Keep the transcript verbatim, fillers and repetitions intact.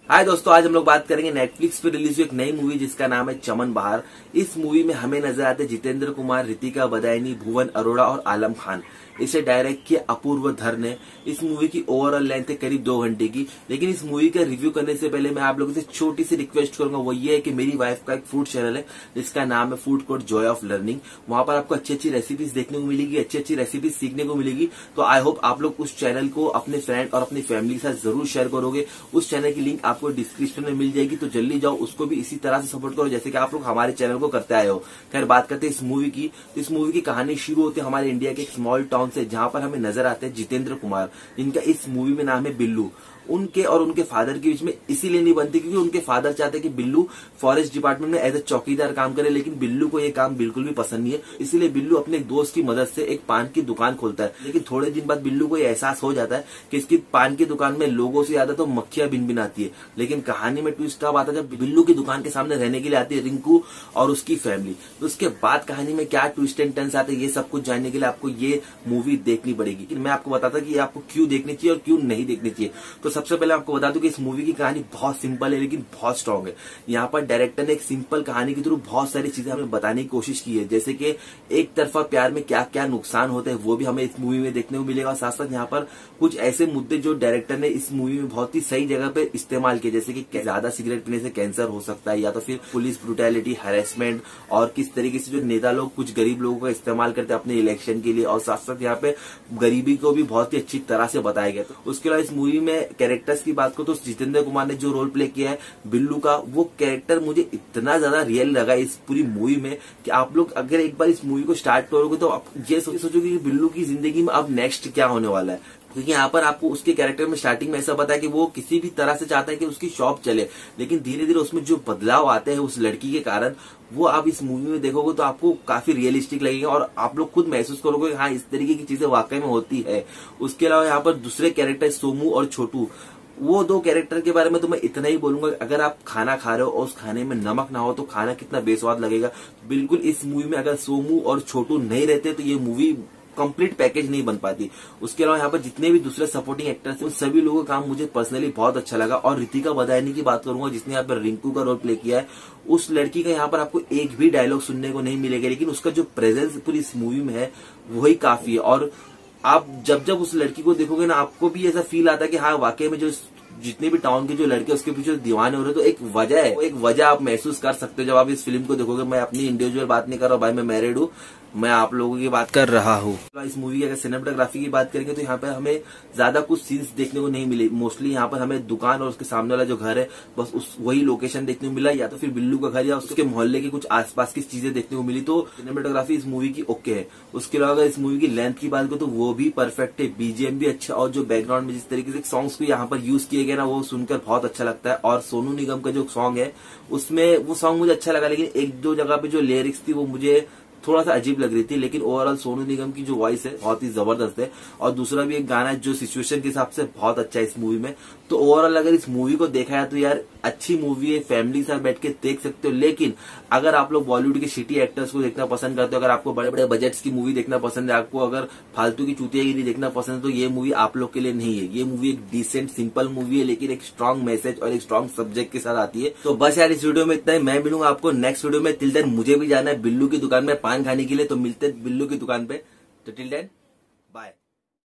हाय दोस्तों, आज हम लोग बात करेंगे नेटफ्लिक्स पे रिलीज हुई एक नई मूवी जिसका नाम है चमन बहार। इस मूवी में हमें नजर आते हैं जितेंद्र कुमार, रितिका बदायनी, भुवन अरोड़ा और आलम खान। इसे डायरेक्ट किया अपूर्व धर ने। इस मूवी की ओवरऑल लेंथ है करीब दो घंटे की। लेकिन इस मूवी का रिव्यू करने से पहले मैं आप लोगों से छोटी सी रिक्वेस्ट करूंगा, वो ये है कि मेरी वाइफ का एक फूड चैनल है जिसका नाम है food court joy of learning. वहां पर आपको अच्छी अच्छी रेसिपीज देखने को मिलेगी, अच्छी अच्छी रेसिपीज सीखने को मिलेगी। तो आई होप आप लोग उस चैनल को अपने फ्रेंड और अपनी फैमिली के साथ जरूर शेयर करोगे। उस चैनल की लिंक आपको डिस्क्रिप्शन में मिल जाएगी, तो जल्दी जाओ, उसको भी इसी तरह से सपोर्ट करो जैसे कि आप लोग हमारे चैनल को करते आए हो। खैर, बात करते हैं इस मूवी की। तो इस मूवी की कहानी शुरू होती है हमारे इंडिया के एक स्मॉल टाउन से, जहां पर हमें नजर आते हैं जितेंद्र कुमार, जिनका इस मूवी में नाम है बिल्लू। उनके और उनके फादर के बीच में इसीलिए नहीं बनती क्योंकि उनके फादर चाहते हैं कि बिल्लू फॉरेस्ट डिपार्टमेंट में एज ए चौकीदार काम करे, लेकिन बिल्लू को ये काम बिल्कुल भी पसंद नहीं है। इसीलिए बिल्लू अपने एक दोस्त की मदद से एक पान की दुकान खोलता है। लेकिन थोड़े दिन बाद बिल्लू को ये एहसास हो जाता है कि इसकी पान की दुकान में लोगों से ज्यादा तो मक्खियां बिन बिन आती है। लेकिन कहानी में ट्विस्ट तब आता है जब बिल्लू की दुकान के सामने रहने के लिए आती है रिंकू और उसकी फैमिली। तो उसके बाद कहानी में क्या ट्विस्ट एंड टर्न्स आते हैं, ये सब कुछ जानने के लिए आपको ये मूवी देखनी पड़ेगी। मैं आपको बताता कि आपको क्यों देखनी चाहिए और क्यों नहीं देखनी चाहिए। तो सबसे पहले आपको बता कि इस मूवी की कहानी बहुत सिंपल है लेकिन बहुत स्ट्रांग है। यहाँ पर डायरेक्टर ने एक सिंपल कहानी के थ्रू बहुत सारी चीजें हमें बताने की कोशिश की है, जैसे कि एक तरफा प्यार में क्या क्या नुकसान होते हैं वो भी हमें इस मूवी में देखने को मिलेगा। साथ साथ यहाँ पर कुछ ऐसे मुद्दे जो डायरेक्टर ने इस मूवी में बहुत ही सही जगह पे इस्तेमाल किए, जैसे कि ज्यादा सिगरेट पीने से कैंसर हो सकता है, या तो फिर पुलिस ब्रुटैलिटी, हैरेसमेंट, और किस तरीके से जो नेता लोग कुछ गरीब लोगों का इस्तेमाल करते हैं अपने इलेक्शन के लिए। और साथ साथ यहाँ पे गरीबी को भी बहुत ही अच्छी तरह से बताया गया। तो उसके अलावा इस मूवी में कैरेक्टर्स की बात तो जितेंद्र कुमार ने जो रोल प्ले किया है बिल्लू का, वो कैरेक्टर मुझे इतना ज्यादा रियल लगा इस पूरी मूवी में कि आप लोग अगर एक बार इस मूवी को स्टार्ट करोगे तो आप ये सोचोगे कि बिल्लू की जिंदगी में अब नेक्स्ट क्या होने वाला है। क्योंकि यहाँ पर आपको उसके कैरेक्टर में स्टार्टिंग में ऐसा पता है कि वो किसी भी तरह से चाहता है कि उसकी शॉप चले, लेकिन धीरे धीरे उसमें जो बदलाव आते हैं उस लड़की के कारण, वो आप इस मूवी में देखोगे तो आपको काफी रियलिस्टिक लगेगा और आप लोग खुद महसूस करोगे हाँ इस तरीके की चीजें वाकई में होती है। उसके अलावा यहाँ पर दूसरे कैरेक्टर सोमू और छोटू, वो दो कैरेक्टर के बारे में तो मैं इतना ही बोलूंगा, अगर आप खाना खा रहे हो और उस खाने में नमक ना हो तो खाना कितना बेस्वाद लगेगा। बिल्कुल इस मूवी में अगर सोमू और छोटू नहीं रहते तो ये मूवी कंप्लीट पैकेज नहीं बन पाती। उसके अलावा यहाँ पर जितने भी दूसरे सपोर्टिंग एक्टर्स हैं उन सभी लोगों का काम मुझे पर्सनली बहुत अच्छा लगा। और रितिका बदायनी की बात करूंगा जिसने यहाँ पर रिंकू का रोल प्ले किया है, उस लड़की का यहाँ पर आपको एक भी डायलॉग सुनने को नहीं मिलेगा, लेकिन उसका जो प्रेजेंस पूरी इस मूवी में है वही काफी है। और आप जब जब उस लड़की को देखोगे ना, आपको भी ऐसा फील आता है कि हाँ वाकई में जो जितने भी टाउन के जो लड़के उसके पीछे दीवाने हो रहे, तो एक वजह है, एक वजह आप महसूस कर सकते हो जब आप इस फिल्म को देखोगे। मैं अपनी इंडिविजुअल बात नहीं कर रहा भाई, मैं मैरिड हूँ, मैं आप लोगों की बात कर रहा हूँ। इस मूवी की अगर सिनेमेटोग्राफी की बात करेंगे तो यहाँ पर हमें ज्यादा कुछ सीन्स देखने को नहीं मिले। मोस्टली यहाँ पर हमें दुकान और उसके सामने वाला जो घर है बस उस वही लोकेशन देखने को मिला, या तो फिर बिल्लू का घर या उसके मोहल्ले की कुछ आसपास की चीजें देखने को मिली। तो सिनेमेटोग्राफी इस मूवी की ओके है। उसके अलावा अगर इस मूवी की लेंथ की बात करो तो वो भी परफेक्ट है, बीजीएम भी अच्छा, और जो बैकग्राउंड में जिस तरीके से सॉन्ग्स को यहाँ पर यूज किए गए ना वो सुनकर बहुत अच्छा लगता है। और सोनू निगम का जो सॉन्ग है उसमें वो सॉन्ग मुझे अच्छा लगा, लेकिन एक दो जगह पे जो लिरिक्स थी वो मुझे थोड़ा सा अजीब लग रही थी। लेकिन ओवरऑल सोनू निगम की जो वॉइस है बहुत ही जबरदस्त है। और दूसरा भी एक गाना है जो सिचुएशन के हिसाब से बहुत अच्छा है इस मूवी में। तो ओवरऑल अगर इस मूवी को देखा है तो यार अच्छी मूवी है, फैमिली के साथ बैठ के देख सकते हो। लेकिन अगर आप लोग बॉलीवुड के सिटी एक्टर्स को देखना पसंद करते हो, अगर आपको बड़े बड़े बजट्स की मूवी देखना पसंद है, आपको अगर फालतू की चूतियागिरी देखना पसंद है, तो ये मूवी आप लोग के लिए नहीं है। ये मूवी एक डिसेंट सिंपल मूवी है, लेकिन एक स्ट्रॉन्ग मैसेज और एक स्ट्रॉन्ग सब्जेक्ट के साथ आती है। तो बस यार इस वीडियो में इतना ही। मैं मिलूंगा आपको नेक्स्ट वीडियो में। टिल देन मुझे भी जाना है बिल्लू की दुकान में पान खाने के लिए, तो मिलते हैं बिल्लू की दुकान पे। तो टिल देन